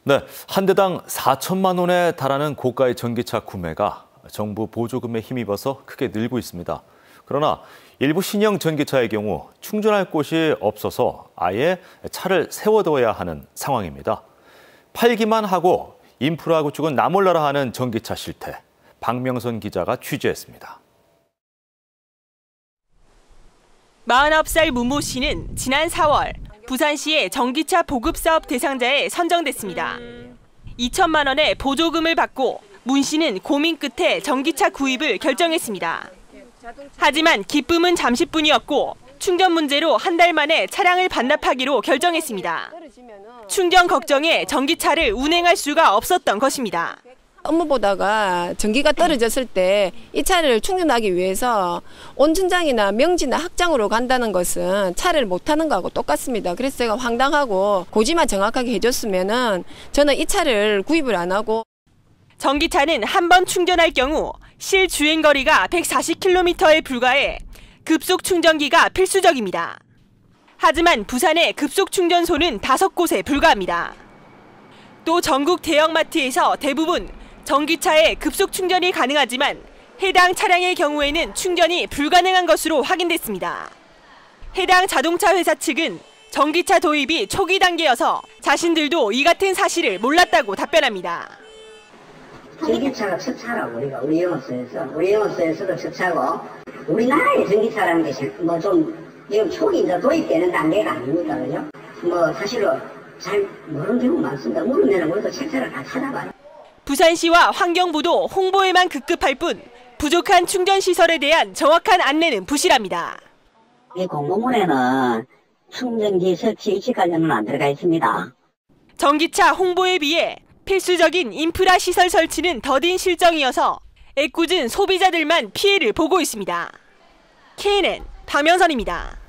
네, 한 대당 4천만 원에 달하는 고가의 전기차 구매가 정부 보조금에 힘입어서 크게 늘고 있습니다. 그러나 일부 신형 전기차의 경우 충전할 곳이 없어서 아예 차를 세워둬야 하는 상황입니다. 팔기만 하고 인프라 구축은 나 몰라라 하는 전기차 실태. 박명선 기자가 취재했습니다. 49살 문모 씨는 지난 4월 부산시의 전기차 보급사업 대상자에 선정됐습니다. 2천만 원의 보조금을 받고 문 씨는 고민 끝에 전기차 구입을 결정했습니다. 하지만 기쁨은 잠시뿐이었고 충전 문제로 한 달 만에 차량을 반납하기로 결정했습니다. 충전 걱정에 전기차를 운행할 수가 없었던 것입니다. 업무 보다가 전기가 떨어졌을 때 이 차를 충전하기 위해서 온천장이나 명지나 학장으로 간다는 것은 차를 못 타는 거하고 똑같습니다. 그래서 제가 황당하고 고지만 정확하게 해줬으면은 저는 이 차를 구입을 안 하고. 전기차는 한 번 충전할 경우 실 주행 거리가 140km에 불과해 급속 충전기가 필수적입니다. 하지만 부산의 급속 충전소는 5곳에 불과합니다. 또 전국 대형마트에서 대부분 전기차에 급속 충전이 가능하지만 해당 차량의 경우에는 충전이 불가능한 것으로 확인됐습니다. 해당 자동차 회사 측은 전기차 도입이 초기 단계여서 자신들도 이 같은 사실을 몰랐다고 답변합니다. 전기차가 첫 차라고 우리 영업소에서도 첫 차고 우리나라의 전기차라는 게 뭐 좀 지금 초기 이제 도입되는 단계가 아닙니까, 그죠? 뭐 사실은 잘 모르는 경우 많습니다. 모르면 우리도 책자를 다 찾아봐요. 부산시와 환경부도 홍보에만 급급할 뿐 부족한 충전 시설에 대한 정확한 안내는 부실합니다. 이 공고문에는 충전기 설치 위치 관련은 안 들어가 있습니다. 전기차 홍보에 비해 필수적인 인프라 시설 설치는 더딘 실정이어서 애꿎은 소비자들만 피해를 보고 있습니다. KNN 박명선입니다.